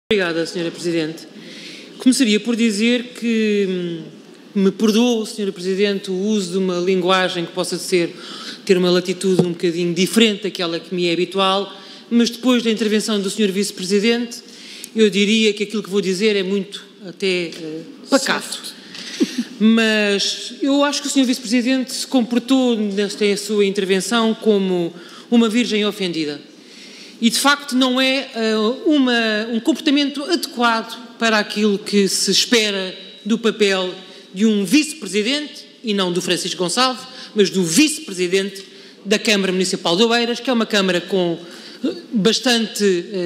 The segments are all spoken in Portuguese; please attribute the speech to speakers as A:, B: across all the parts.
A: Obrigada, Sra. Presidente. Começaria por dizer que me perdoa, Sra. Presidente, o uso de uma linguagem que possa ter uma latitude um bocadinho diferente daquela que me é habitual, mas depois da intervenção do Sr. Vice-Presidente, eu diria que aquilo que vou dizer é muito até pacato. Mas eu acho que o Sr. Vice-Presidente se comportou nesta sua intervenção como uma virgem ofendida. E, de facto, não é um comportamento adequado para aquilo que se espera do papel de um vice-presidente, e não do Francisco Gonçalves, mas do vice-presidente da Câmara Municipal de Oeiras, que é uma Câmara com bastante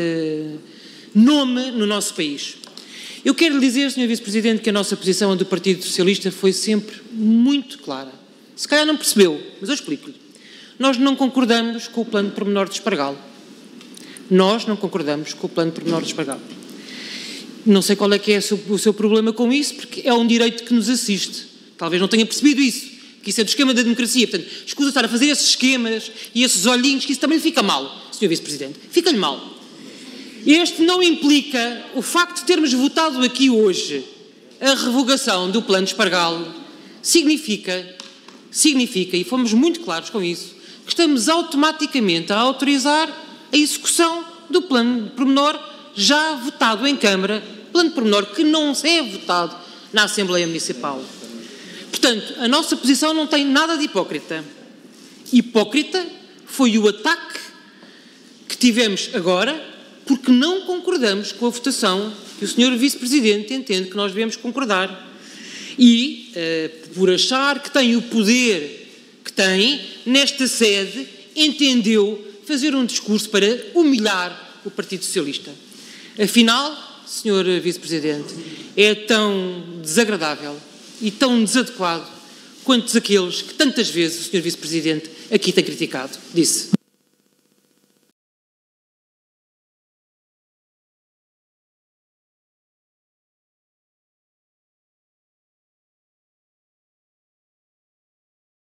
A: nome no nosso país. Eu quero lhe dizer, Sr. Vice-Presidente, que a nossa posição do Partido Socialista foi sempre muito clara. Se calhar não percebeu, mas eu explico-lhe. Nós não concordamos com o plano pormenor de Espargalo. Nós não concordamos com o plano pormenor de Espargalo. Não sei qual é que é o seu problema com isso, porque é um direito que nos assiste. Talvez não tenha percebido isso, que isso é do esquema da democracia. Portanto, escusa estar a fazer esses esquemas e esses olhinhos, que isso também fica mal, Sr. Vice-Presidente. Fica-lhe mal. Este não implica o facto de termos votado aqui hoje a revogação do plano de Espargalo. Significa, e fomos muito claros com isso, que estamos automaticamente a autorizar a execução do plano pormenor já votado em Câmara, plano pormenor que não é votado na Assembleia Municipal. Portanto, a nossa posição não tem nada de hipócrita. Hipócrita foi o ataque que tivemos agora, porque não concordamos com a votação que o Sr. Vice-Presidente entende que nós devemos concordar. E, por achar que tem o poder que tem, nesta sede, entendeu fazer um discurso para humilhar o Partido Socialista. Afinal, Sr. Vice-Presidente, é tão desagradável e tão desadequado quanto aqueles que tantas vezes o Sr. Vice-Presidente aqui tem criticado. Disse.